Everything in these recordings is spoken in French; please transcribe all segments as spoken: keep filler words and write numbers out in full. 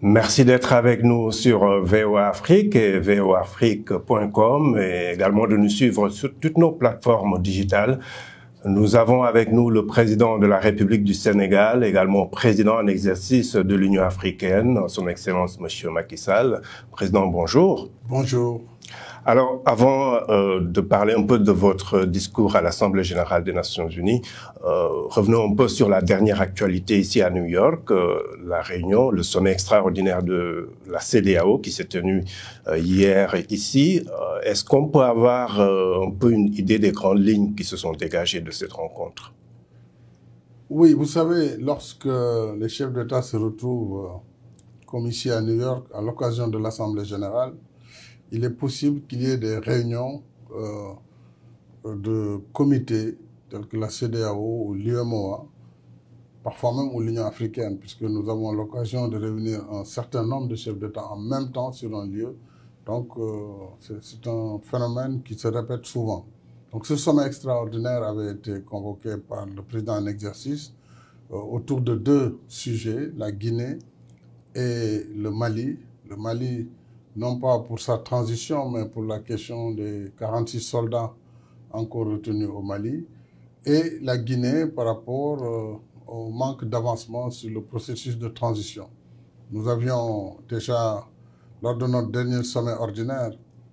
Merci d'être avec nous sur V O A Afrique et V O A Afrique point com et également de nous suivre sur toutes nos plateformes digitales. Nous avons avec nous le président de la République du Sénégal, également président en exercice de l'Union africaine, son Excellence Monsieur Macky Sall. Président, bonjour. Bonjour. Alors, avant euh, de parler un peu de votre discours à l'Assemblée générale des Nations unies, euh, revenons un peu sur la dernière actualité ici à New York, euh, la réunion, le sommet extraordinaire de la C E D E A O qui s'est tenu euh, hier ici. Euh, Est-ce qu'on peut avoir euh, un peu une idée des grandes lignes qui se sont dégagées de cette rencontre? Oui, vous savez, lorsque les chefs d'État se retrouvent, euh, comme ici à New York, à l'occasion de l'Assemblée générale, il est possible qu'il y ait des réunions euh, de comités tels que la C E D E A O ou l'U M O A, parfois même ou l'Union africaine, puisque nous avons l'occasion de réunir un certain nombre de chefs d'État en même temps sur un lieu. Donc, euh, c'est un phénomène qui se répète souvent. Donc, ce sommet extraordinaire avait été convoqué par le président en exercice euh, autour de deux sujets, la Guinée et le Mali. Le Mali, non pas pour sa transition, mais pour la question des quarante-six soldats encore retenus au Mali, et la Guinée par rapport euh, au manque d'avancement sur le processus de transition. Nous avions déjà, lors de notre dernier sommet ordinaire,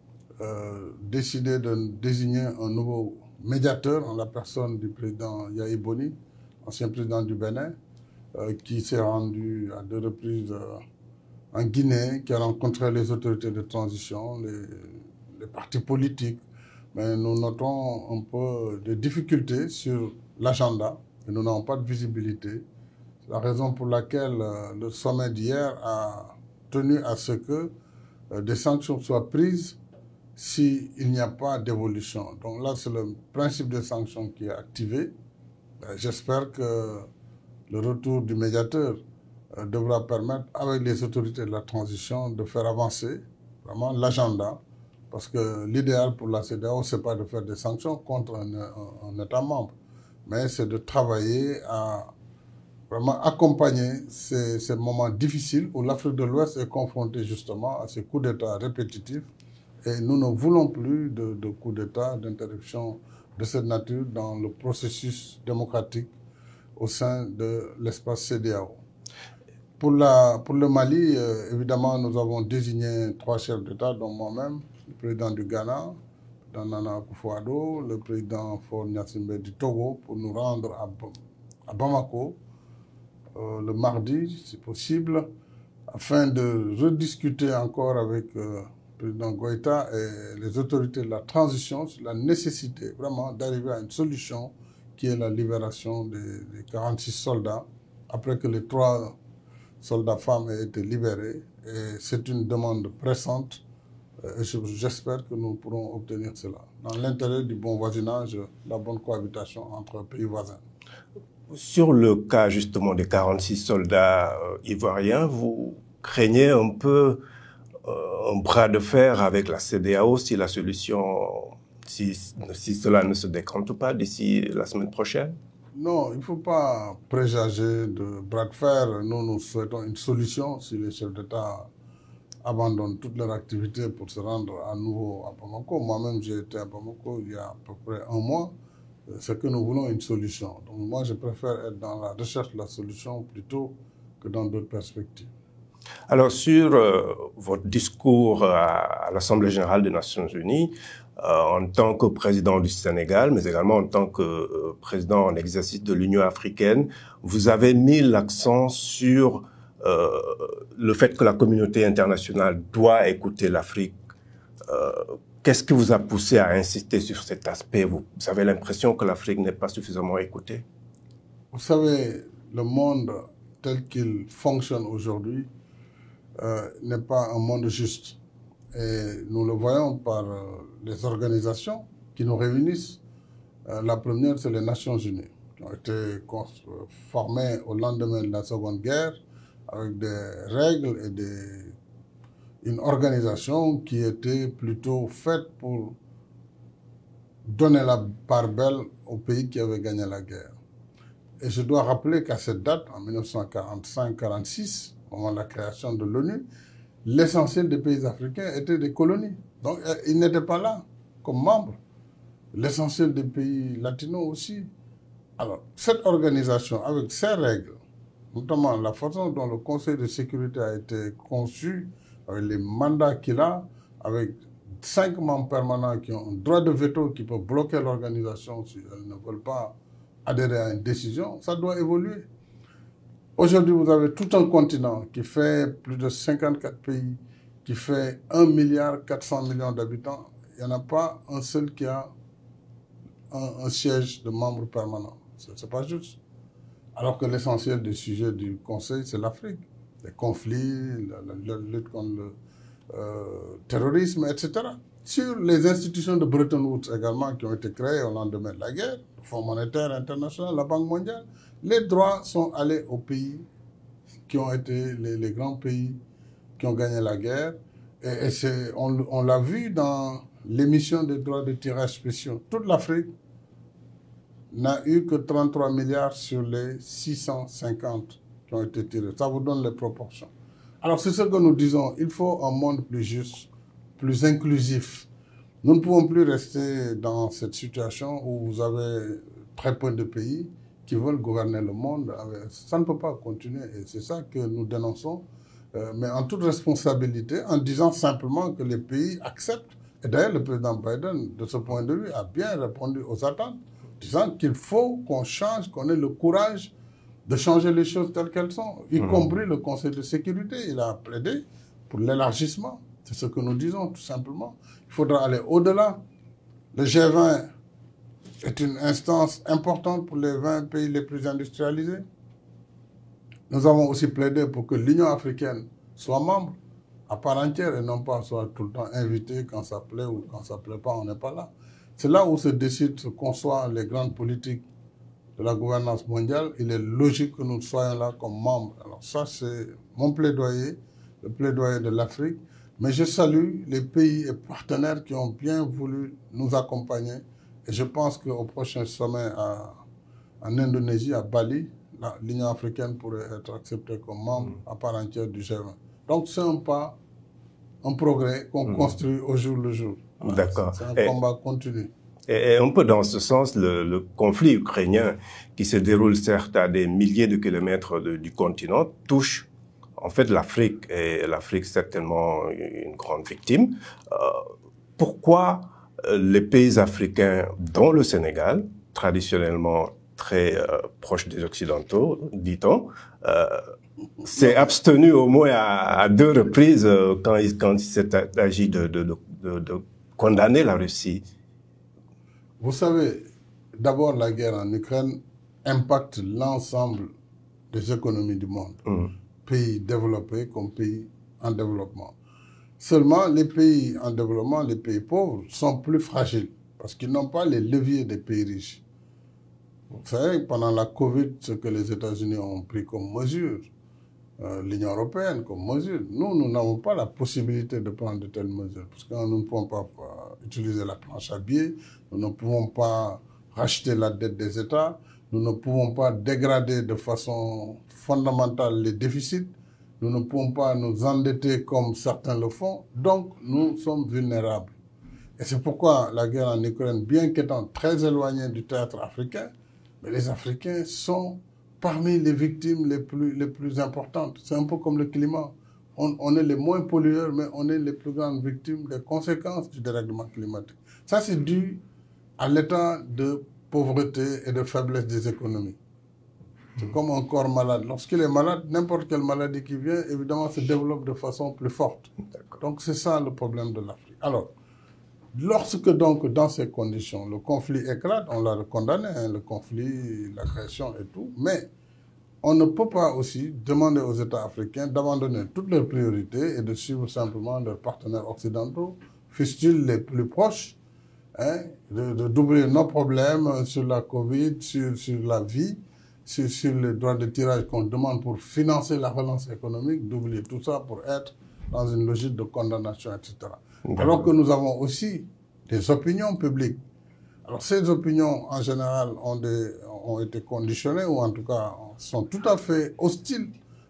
euh, décidé de désigner un nouveau médiateur en la personne du président Yahi Boni, ancien président du Bénin, euh, qui s'est rendu à deux reprises euh, en Guinée, qui a rencontré les autorités de transition, les, les partis politiques. Mais nous notons un peu de difficultés sur l'agenda et nous n'avons pas de visibilité. C'est la raison pour laquelle euh, le sommet d'hier a tenu à ce que euh, des sanctions soient prises s'il n'y a pas d'évolution. Donc là, c'est le principe des sanctions qui est activé. Euh, J'espère que le retour du médiateur euh, devra permettre, avec les autorités de la transition, de faire avancer vraiment l'agenda. Parce que l'idéal pour la C E D E A O, ce n'est pas de faire des sanctions contre un, un, un État membre, mais c'est de travailler à vraiment accompagner ces, ces moments difficiles où l'Afrique de l'Ouest est confrontée justement à ces coups d'État répétitifs. Et nous ne voulons plus de, de coups d'État, d'interruption de cette nature dans le processus démocratique au sein de l'espace C E D E A O. Pour, la, pour le Mali, euh, évidemment, nous avons désigné trois chefs d'État, dont moi-même, le président du Ghana, Nana Akufo-Addo, le président Faure Gnassingbé du Togo, pour nous rendre à, à Bamako euh, le mardi, si possible, afin de rediscuter encore avec euh, le président Goïta et les autorités de la transition sur la nécessité vraiment d'arriver à une solution qui est la libération des, des quarante-six soldats, après que les trois soldats femmes aient été libérés. Et c'est une demande pressante. Et j'espère que nous pourrons obtenir cela dans l'intérêt du bon voisinage, la bonne cohabitation entre pays voisins. Sur le cas justement des quarante-six soldats euh, ivoiriens, vous craignez un peu euh, un bras de fer avec la C E D E A O si la solution, si, si cela ne se décante pas d'ici la semaine prochaine? Non, il ne faut pas présager de bras de fer. Nous, nous souhaitons une solution si les chefs d'État abandonnent toutes leurs activités pour se rendre à nouveau à Bamako. Moi-même, j'ai été à Bamako il y a à peu près un mois. C'est que nous voulons une solution. Donc moi, je préfère être dans la recherche de la solution plutôt que dans d'autres perspectives. Alors, sur euh, votre discours à, à l'Assemblée générale des Nations unies, euh, en tant que président du Sénégal, mais également en tant que euh, président en exercice de l'Union africaine, vous avez mis l'accent sur euh, le fait que la communauté internationale doit écouter l'Afrique. Euh, Qu'est-ce qui vous a poussé à insister sur cet aspect? Vous avez l'impression que l'Afrique n'est pas suffisamment écoutée? Vous savez, le monde tel qu'il fonctionne aujourd'hui euh, n'est pas un monde juste. Et nous le voyons par euh, les organisations qui nous réunissent. Euh, la première, c'est les Nations unies, qui ont été formées au lendemain de la Seconde Guerre, avec des règles et des, une organisation qui était plutôt faite pour donner la part belle aux pays qui avaient gagné la guerre. Et je dois rappeler qu'à cette date, en mille neuf cent quarante-cinq quarante-six, au moment de la création de l'ONU, l'essentiel des pays africains étaient des colonies. Donc, ils n'étaient pas là comme membres. L'essentiel des pays latinos aussi. Alors, cette organisation, avec ses règles, notamment la façon dont le Conseil de sécurité a été conçu, avec les mandats qu'il a, avec cinq membres permanents qui ont un droit de veto qui peut bloquer l'organisation si elles ne veulent pas adhérer à une décision, ça doit évoluer. Aujourd'hui, vous avez tout un continent qui fait plus de cinquante-quatre pays, qui fait un milliard quatre cents millions d'habitants. Il n'y en a pas un seul qui a un, un siège de membre permanent. Ce n'est pas juste. Alors que l'essentiel des sujets du Conseil, c'est l'Afrique. Les conflits, la, la, la lutte contre le euh, terrorisme, et cetera. Sur les institutions de Bretton Woods également, qui ont été créées au lendemain de la guerre, le Fonds monétaire international, la Banque mondiale, les droits sont allés aux pays qui ont été les, les grands pays qui ont gagné la guerre. Et, et c'est, on, on l'a vu dans l'émission des droits de tirage spéciaux. Toute l'Afrique n'a eu que trente-trois milliards sur les six cent cinquante qui ont été tirés. Ça vous donne les proportions. Alors c'est ce que nous disons, il faut un monde plus juste, plus inclusif. Nous ne pouvons plus rester dans cette situation où vous avez très peu de pays qui veulent gouverner le monde. Ça ne peut pas continuer et c'est ça que nous dénonçons, euh, mais en toute responsabilité, en disant simplement que les pays acceptent. Et d'ailleurs, le président Biden, de ce point de vue, a bien répondu aux attentes, disant qu'il faut qu'on change, qu'on ait le courage de changer les choses telles qu'elles sont, y mmh. compris le Conseil de sécurité. Il a plaidé pour l'élargissement. C'est ce que nous disons, tout simplement. Il faudra aller au-delà. Le G vingt est une instance importante pour les vingt pays les plus industrialisés. Nous avons aussi plaidé pour que l'Union africaine soit membre à part entière et non pas soit tout le temps invitée quand ça plaît ou quand ça ne plaît pas, on n'est pas là. C'est là où se décident, se conçoivent les grandes politiques de la gouvernance mondiale. Il est logique que nous soyons là comme membres. Alors ça, c'est mon plaidoyer, le plaidoyer de l'Afrique. Mais je salue les pays et partenaires qui ont bien voulu nous accompagner. Et je pense qu'au prochain sommet à, en Indonésie, à Bali, l'Union africaine pourrait être acceptée comme membre à part entière du G vingt. Donc c'est un pas, un progrès qu'on mmh. construit au jour le jour. D'accord. C'est un et, combat continu. Et, et un peu dans ce sens, le, le conflit ukrainien qui se déroule certes à des milliers de kilomètres de, du continent touche en fait l'Afrique, et l'Afrique certainement une grande victime. Euh, pourquoi les pays africains, dont le Sénégal, traditionnellement très euh, proche des Occidentaux, dit-on, euh, s'est abstenu au moins à, à deux reprises euh, quand il, quand il s'est agi de, de, de, de condamner la Russie? Vous savez, d'abord la guerre en Ukraine impacte l'ensemble des économies du monde. Mmh. Pays développés comme pays en développement. Seulement, les pays en développement, les pays pauvres, sont plus fragiles parce qu'ils n'ont pas les leviers des pays riches. Vous savez, pendant la Covid, ce que les États-Unis ont pris comme mesure, euh, l'Union européenne comme mesure, nous, nous n'avons pas la possibilité de prendre de telles mesures parce que nous ne pouvons pas euh, utiliser la planche à billets, nous ne pouvons pas racheter la dette des États, nous ne pouvons pas dégrader de façon fondamentale les déficits, nous ne pouvons pas nous endetter comme certains le font, donc nous sommes vulnérables. Et c'est pourquoi la guerre en Ukraine, bien qu'étant très éloignée du théâtre africain, mais les Africains sont parmi les victimes les plus, les plus importantes. C'est un peu comme le climat. On, on est les moins pollueurs, mais on est les plus grandes victimes des conséquences du dérèglement climatique. Ça, c'est dû à l'état de pauvreté et de faiblesse des économies. C'est comme un corps malade. Lorsqu'il est malade, n'importe quelle maladie qui vient, évidemment, se développe de façon plus forte. Donc, c'est ça le problème de l'Afrique. Alors, lorsque donc, dans ces conditions, le conflit éclate, on l'a condamné, hein, le conflit, l'agression et tout, mais on ne peut pas aussi demander aux États africains d'abandonner toutes leurs priorités et de suivre simplement leurs partenaires occidentaux, fussent-ils les plus proches, hein, de, de doubler nos problèmes sur la Covid, sur, sur la vie, sur, sur les droits de tirage qu'on demande pour financer la relance économique, d'oublier tout ça pour être dans une logique de condamnation, et cetera. Alors que nous avons aussi des opinions publiques. Alors ces opinions, en général, ont, des, ont été conditionnées, ou en tout cas sont tout à fait hostiles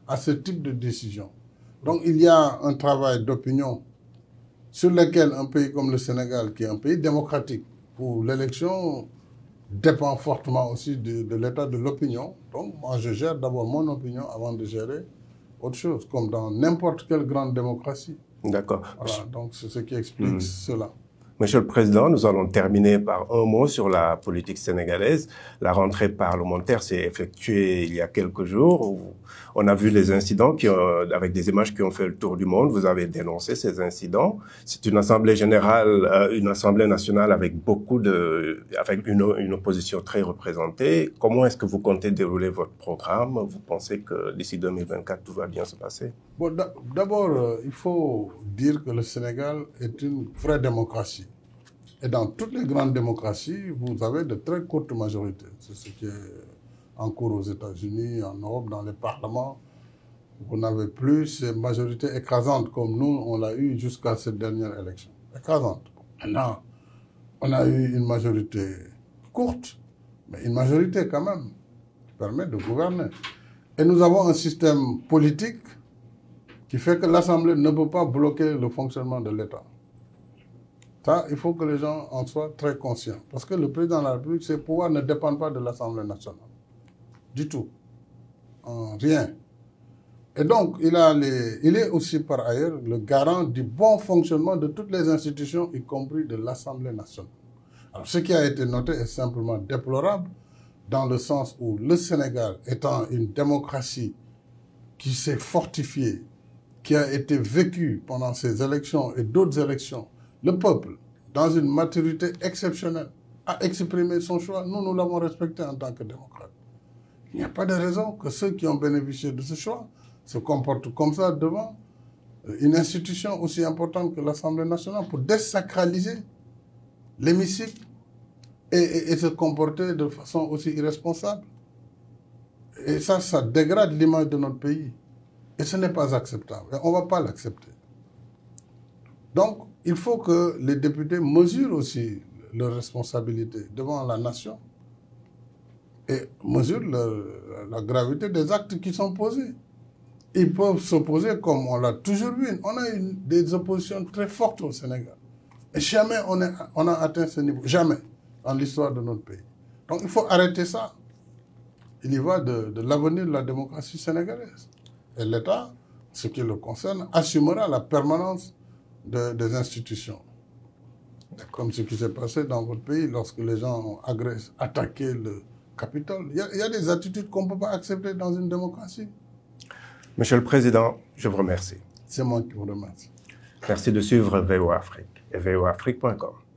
à ce type de décision. Donc il y a un travail d'opinion sur lequel un pays comme le Sénégal, qui est un pays démocratique, où l'élection dépend fortement aussi de, de l'état de l'opinion. Donc moi je gère d'abord mon opinion avant de gérer autre chose, comme dans n'importe quelle grande démocratie. D'accord. Voilà, donc c'est ce qui explique mmh. cela. Monsieur le Président, nous allons terminer par un mot sur la politique sénégalaise. La rentrée parlementaire s'est effectuée il y a quelques jours. On a vu les incidents qui ont, avec des images qui ont fait le tour du monde. Vous avez dénoncé ces incidents. C'est une assemblée générale, une assemblée nationale avec beaucoup de, avec une, une opposition très représentée. Comment est-ce que vous comptez dérouler votre programme? Vous pensez que d'ici deux mille vingt-quatre, tout va bien se passer? Bon, d'abord, il faut dire que le Sénégal est une vraie démocratie. Et dans toutes les grandes démocraties, vous avez de très courtes majorités. C'est ce qui est en cours aux États-Unis, en Europe, dans les parlements. Vous n'avez plus ces majorités écrasantes comme nous, on l'a eu jusqu'à cette dernière élection. Écrasante. Maintenant, on a eu une majorité courte, mais une majorité quand même, qui permet de gouverner. Et nous avons un système politique qui fait que l'Assemblée ne peut pas bloquer le fonctionnement de l'État. Ça, il faut que les gens en soient très conscients. Parce que le président de la République, ses pouvoirs ne dépendent pas de l'Assemblée nationale. Du tout. En rien. Et donc, il, a les, il est aussi par ailleurs le garant du bon fonctionnement de toutes les institutions, y compris de l'Assemblée nationale. Alors, ce qui a été noté est simplement déplorable, dans le sens où le Sénégal, étant une démocratie qui s'est fortifiée, qui a été vécue pendant ces élections et d'autres élections, le peuple, dans une maturité exceptionnelle, a exprimé son choix. Nous, nous l'avons respecté en tant que démocrates. Il n'y a pas de raison que ceux qui ont bénéficié de ce choix se comportent comme ça devant une institution aussi importante que l'Assemblée nationale pour désacraliser l'hémicycle et, et, et se comporter de façon aussi irresponsable. Et ça, ça dégrade l'image de notre pays. Et ce n'est pas acceptable. Et on ne va pas l'accepter. Donc, il faut que les députés mesurent aussi leurs responsabilités devant la nation et mesurent le, la gravité des actes qui sont posés. Ils peuvent s'opposer comme on l'a toujours vu. On a une, des oppositions très fortes au Sénégal. Et jamais on, est, on a atteint ce niveau. Jamais dans l'histoire de notre pays. Donc, il faut arrêter ça. Il y va de, de l'avenir de la démocratie sénégalaise. Et l'État, ce qui le concerne, assumera la permanence de, des institutions. Comme ce qui s'est passé dans votre pays lorsque les gens ont agressé, attaqué le Capitole. Il y a, il y a des attitudes qu'on ne peut pas accepter dans une démocratie. Monsieur le Président, je vous remercie. C'est moi qui vous remercie. Merci de suivre V O Afrique et V O Afrique point com.